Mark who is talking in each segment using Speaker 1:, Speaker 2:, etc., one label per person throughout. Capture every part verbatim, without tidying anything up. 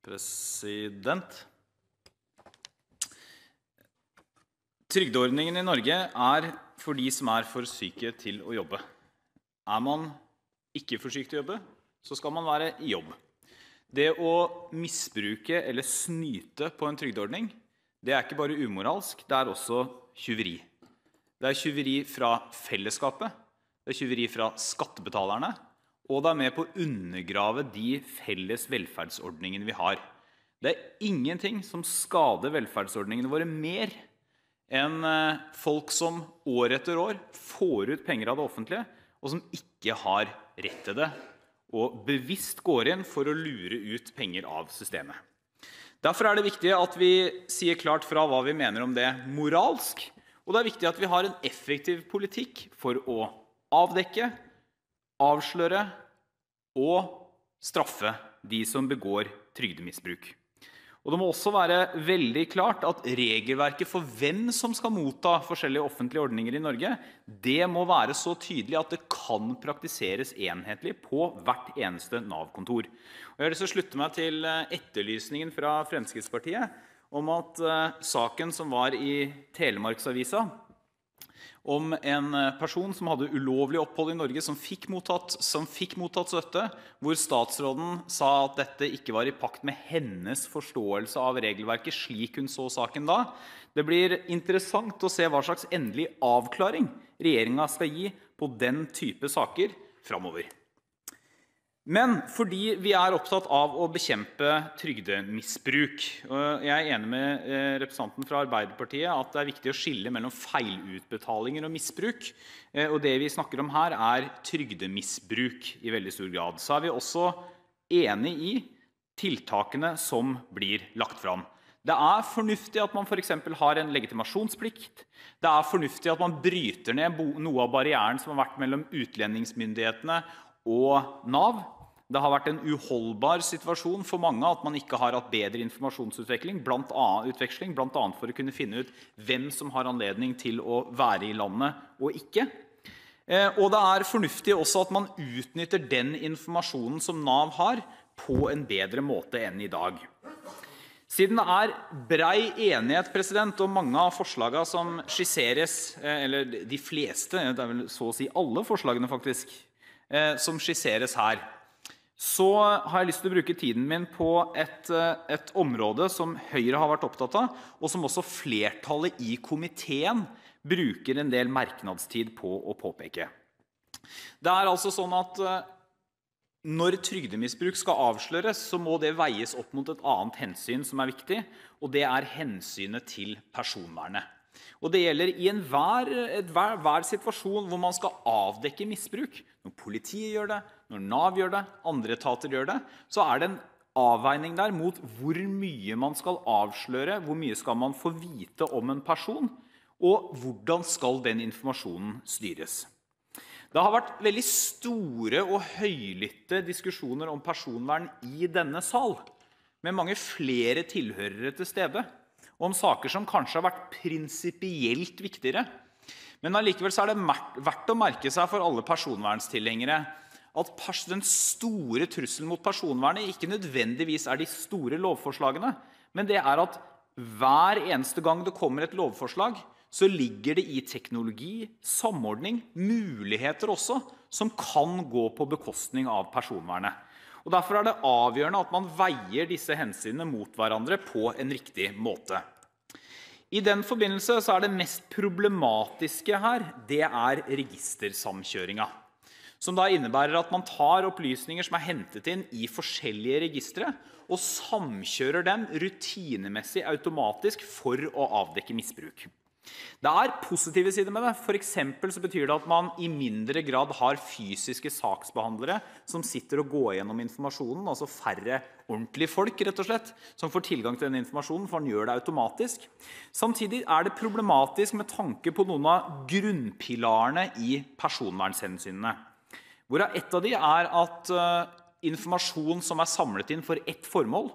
Speaker 1: President. Trygdeordningen i Norge er for de som er for syke til å jobbe. Er man ikke for syk til å jobbe, så skal man være i jobb. Det å misbruke eller snyte på en trygdeordning, det er ikke bare umoralsk, det er også tjuveri. Det er tjuveri fra fellesskapet, det er tjuveri fra skattebetalerne, og det er med på å undergrave de felles velferdsordningene vi har. Det er ingenting som skader velferdsordningene våre mer enn folk som år etter år får ut penger av det offentlige, og som ikke har rett til det, og bevisst går inn for å lure ut penger av systemet. Derfor er det viktig at vi sier klart fra hva vi mener om det moralsk, og det er viktig at vi har en effektiv politikk for å avdekke, avsløre og straffe de som begår trygdemisbruk. Og det må også være veldig klart at regelverket for hvem som skal motta forskjellige offentlige ordninger i Norge, det må være så tydelig at det kan praktiseres enhetlig på hvert eneste Nav-kontor. Og jeg har lyst til å slutte meg til etterlysningen fra Fremskrittspartiet om at uh, saken som var i Telemarksavisa, om en person som hadde ulovlig opphold i Norge, som fikk mottatt, som fikk mottatt støtte, hvor statsråden sa at dette ikke var i pakt med hennes forståelse av regelverket, slik hun så saken da. Det blir interessant å se hva slags endelig avklaring regjeringen skal gi på den type saker fremover. Men fordi vi er opptatt av å bekjempe trygdemisbruk, og jeg er enig med representanten fra Arbeiderpartiet at det er viktig å skille mellom feilutbetalinger og misbruk, og det vi snakker om her er trygdemisbruk i veldig stor grad. Så er vi også enig i tiltakene som blir lagt fram. Det er fornuftig at man for eksempel har en legitimasjonsplikt. Det er fornuftig at man bryter ned noe av barrieren som har vært mellom utlendingsmyndighetene og Nav. Det har vært en uholdbar situasjon for mange at man ikke har hatt bedre informasjonsutveksling, blant annet, utveksling, blant annet for å kunne finne ut hvem som har anledning til å være i landet og ikke. Og det er fornuftig også at man utnytter den informasjonen som Nav har på en bedre måte enn i dag. Siden det er brei enighet, president, om mange av forslagene som skisseres, eller de fleste, det er vel så å si alle forslagene faktisk, som skisseres her, så har jeg lyst til å bruke tiden min på et, et område som Høyre har vært opptatt av, og som også flertallet i komiteen bruker en del merknadstid på å påpeke. Det er altså sånn at når trygdemisbruk skal avsløres, så må det veies opp mot et annet hensyn som er viktig, og det er hensynet til personvernet. Og det gjelder i enhver, enhver, hver situasjon hvor man skal avdekke misbruk. Når politiet gjør det, når Nav gjør det, andre etater gjør det, så er det en avveining der mot hvor mye man skal avsløre, hvor mye skal man få vite om en person, og hvordan skal den informasjonen styres. Det har vært veldig store og høylytte diskusjoner om personvern i denne sal, med mange flere tilhørere til stede, om saker som kanskje har vært prinsipielt viktigere. Men allikevel så er det verdt å merke seg for alle personvernstilhengere at den store trusselen mot personvernet ikke nødvendigvis er de store lovforslagene, men det er at hver eneste gang det kommer et lovforslag, så ligger det i teknologi, samordning, muligheter også, som kan gå på bekostning av personvernet. Og derfor er det avgjørende at man veier disse hensynene mot hverandre på en riktig måte. I den forbindelse så er det mest problematiske her, det er registersamkjøringa, som da innebærer at man tar opplysninger som er hentet inn i forskjellige registre, og samkjører dem rutinemessig automatisk for å avdekke misbruk. Det er positive sider med det. For eksempel så betyr det at man i mindre grad har fysiske saksbehandlere som sitter og går gjennom informasjonen, altså færre ordentlige folk rett og slett, som får tilgang til den informasjonen, for den gjør det automatisk. Samtidig er det problematisk med tanke på noen av grunnpilarene i personvernhensynene, hvorav et av de er at uh, informasjon som er samlet inn for ett formål,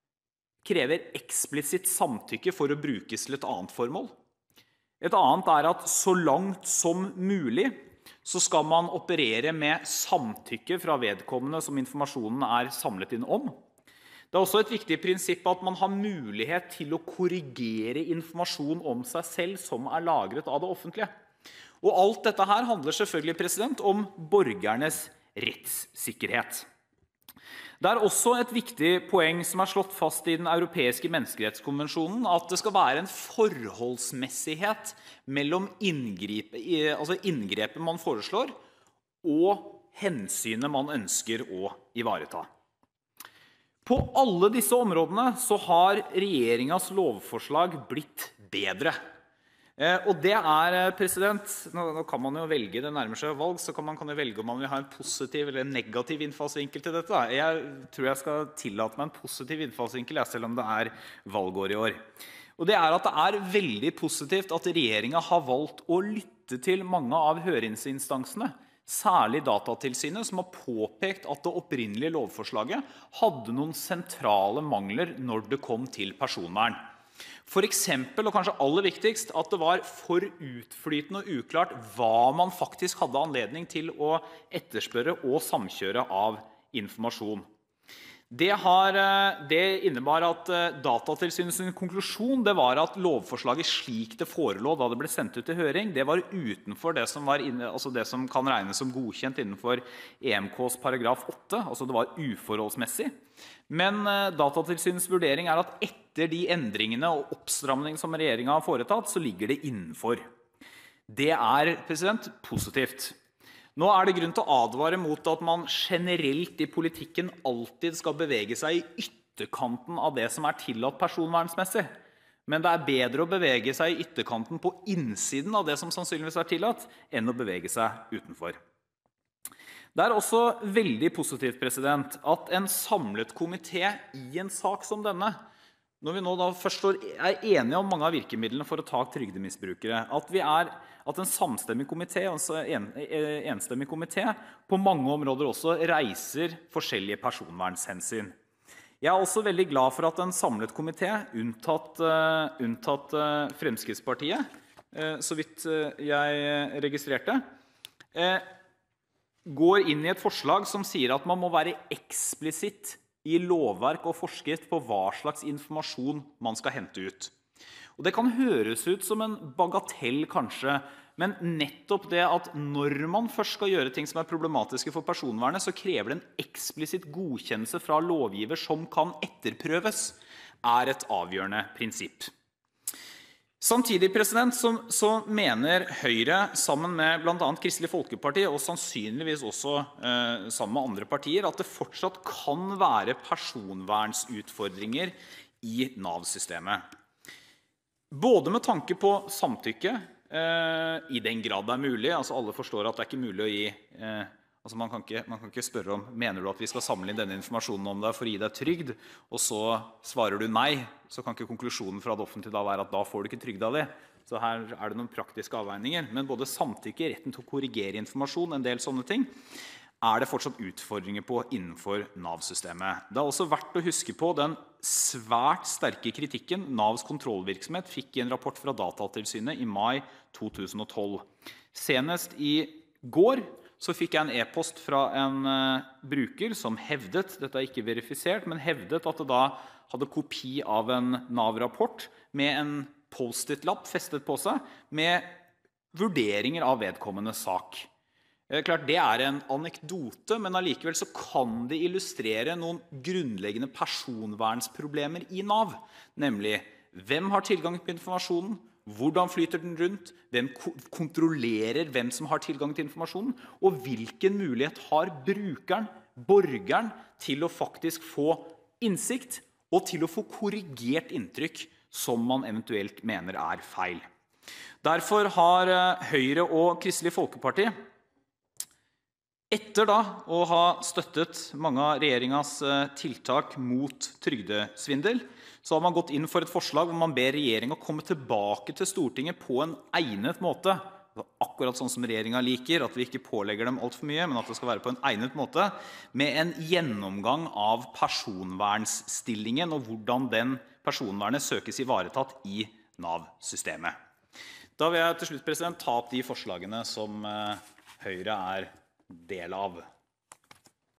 Speaker 1: krever eksplisitt samtykke for å brukes til et annet formål. Et annet er at så langt som mulig så skal man operere med samtykke fra vedkommende som informasjonen er samlet inn om. Det er også et viktig prinsipp at man har mulighet til å korrigere informasjon om seg selv som er lagret av det offentlige. Og alt dette her handler selvfølgelig, president, om borgernes rettssikkerhet. Det er også et viktig poeng som er slått fast i den europeiske menneskerettskonvensjonen, at det skal være en forholdsmessighet mellom inngrep, altså inngrepet man foreslår og hensynet man ønsker å ivareta. På alle disse områdene så har regjeringens lovforslag blitt bedre. Og det er, president, nå kan man jo velge, det nærmer seg valg, så kan man kan jo velge om man vil ha en positiv eller en negativ innfallsvinkel til dette. Jeg tror jeg skal tillate meg en positiv innfallsvinkel, selv om det er valgår i år. Og det er at det er veldig positivt at regjeringen har valgt å lytte til mange av høringsinstansene, særlig Datatilsynet, som har påpekt at det opprinnelige lovforslaget hadde noen sentrale mangler når det kom til personvern. For eksempel, og kanskje aller viktigst, at det var for utflytende og uklart hva man faktisk hadde anledning til å etterspørre og samkjøre av informasjon. Det, har, det innebar at Datatilsynets konklusjon det var at lovforslaget slik det forelå da det ble sendt ut til høring, det var utenfor det som, var inne, altså det som kan regnes som godkjent innenfor E M K's paragraf åtte, altså det var uforholdsmessig. Men Datatilsynets vurdering er at etter de endringene og oppstramning som regjeringen har foretatt, så ligger det innenfor. Det er, president, positivt. Nå er det grunn til å advare mot at man generelt i politikken alltid skal bevege seg i ytterkanten av det som er tillatt personvernsmessig. Men det er bedre å bevege seg i ytterkanten på innsiden av det som sannsynligvis er tillatt, enn å bevege seg utenfor. Det er også veldig positivt, president, at en samlet komité i en sak som denne, når vi nå da først er enige om mange av virkemidlene for å ta trygdemisbrukere, at vi er at en samstemmig komité, altså en, enstemmig komité, på mange områder også reiser forskjellige personvernshensyn. Jeg er også veldig glad for at en samlet komité, unntatt, uh, unntatt uh, Fremskrittspartiet, uh, så vidt uh, jeg registrerte, uh, går inn i et forslag som sier at man må være eksplisitt i lovverk og forskrift på hva slags informasjon man skal hente ut. Og det kan høres ut som en bagatell kanskje, men nettopp det at når man først skal gjøre ting som er problematiske for personvernet, så krever det en eksplisitt godkjennelse fra lovgiver som kan etterprøves, er et avgjørende prinsipp. Samtidig, president, så, så mener Høyre, sammen med blant annet Kristelig Folkeparti, og sannsynligvis også eh, sammen med andre partier, at det fortsatt kan være personvernsutfordringer i Nav-systemet. Både med tanke på samtykke, eh, i den grad det er mulig, altså alle forstår at det er ikke mulig å gi, eh, altså man kan, ikke, man kan ikke spørre om, mener du at vi skal samle inn denne informasjonen om deg for å gi deg trygd, og så svarer du nei, så kan ikke konklusjonen fra det offentlige da være at da får du ikke trygda di. Så her er det noen praktiske avveininger, men både samtykke, retten til å korrigere informasjon, en del sånne ting, er det fortsatt utfordringer på innenfor Nav-systemet. Det er også verdt å huske på den svært sterke kritikken Navs kontrollvirksomhet fikk i en rapport fra Datatilsynet i mai to tusen og tolv. Senest i går så fikk jeg en e-post fra en uh, bruker som hevdet, dette er ikke verifisert, men hevdet at det da hadde kopi av en Nav-rapport med en post-it-lapp festet på seg med vurderinger av vedkommende sak. Klart, det er en anekdote, men allikevel så kan det illustrere noen grunnleggende personvernsproblemer i Nav, nemlig hvem har tilgang på informasjonen, hvordan flyter den rundt, hvem kontrollerer hvem som har tilgang til informasjonen, og hvilken mulighet har brukeren, borgeren, til å faktisk få innsikt og til å få korrigert inntrykk som man eventuelt mener er feil. Derfor har Høyre og Kristelig Folkeparti etter da å ha støttet mange av regjeringens tiltak mot trygdesvindel, så har man gått inn for et forslag hvor man ber regjeringen komme tilbake til Stortinget på en egnet måte. Akkurat sånn som regjeringen liker, at vi ikke pålegger dem alt for mye, men at det skal være på en egnet måte, med en gjennomgang av personvernsstillingen og hvordan den personvernet søkes ivaretatt i Nav-systemet. Da vil jeg til slutt, president, ta opp de forslagene som Høyre er del av.